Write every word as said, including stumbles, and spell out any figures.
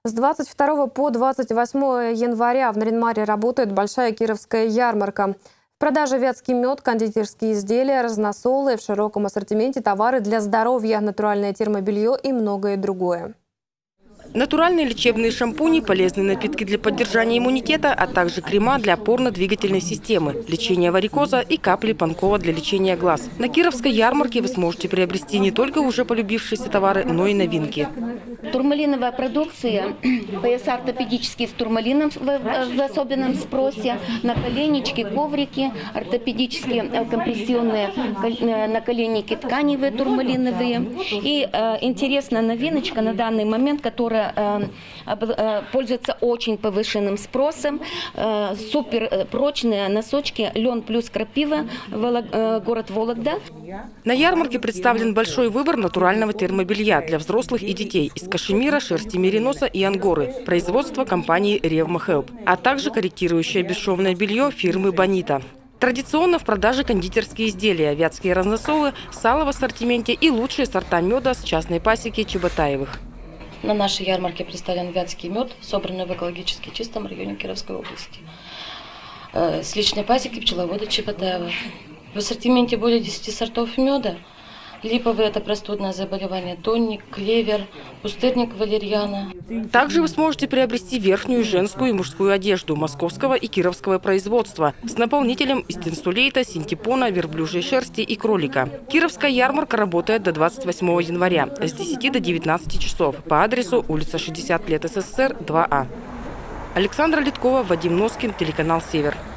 С двадцать второго по двадцать восьмое января в Наринмаре работает большая кировская ярмарка. В продаже вятский мед, кондитерские изделия, разносолы, в широком ассортименте товары для здоровья, натуральное термобелье и многое другое. Натуральные лечебные шампуни, полезные напитки для поддержания иммунитета, а также крема для опорно-двигательной системы, лечения варикоза и капли Панкова для лечения глаз. На Кировской ярмарке вы сможете приобрести не только уже полюбившиеся товары, но и новинки. Турмалиновая продукция, пояса ортопедические с турмалином в, в особенном спросе, наколеннички, коврики, ортопедические компрессионные наколенники тканевые турмалиновые. И э, интересная новиночка на данный момент, которая э, э, пользуется очень повышенным спросом, э, супер прочные носочки «Лен плюс крапива», Волог, э, город Вологда. На ярмарке представлен большой выбор натурального термобелья для взрослых и детей из кашемира, шерсти мериноса и ангоры, производство компании Revma Help, а также корректирующее бесшовное белье фирмы Бонита. Традиционно в продаже кондитерские изделия, вятские разносолы, сало в ассортименте и лучшие сорта меда с частной пасеки Чеботаевых. На нашей ярмарке представлен вятский мед, собранный в экологически чистом районе Кировской области, с личной пасеки пчеловода Чеботаева. В ассортименте более десяти сортов меда. Липовые – это простудное заболевание, тонник, клевер, пустырник валерьяна. Также вы сможете приобрести верхнюю, женскую и мужскую одежду московского и кировского производства с наполнителем из тенстулейта, синтепона, верблюжьей шерсти и кролика. Кировская ярмарка работает до двадцать восьмого января с десяти до девятнадцати часов по адресу улица шестьдесят лет СССР, два А. Александра Литкова, Вадим Носкин, телеканал «Север».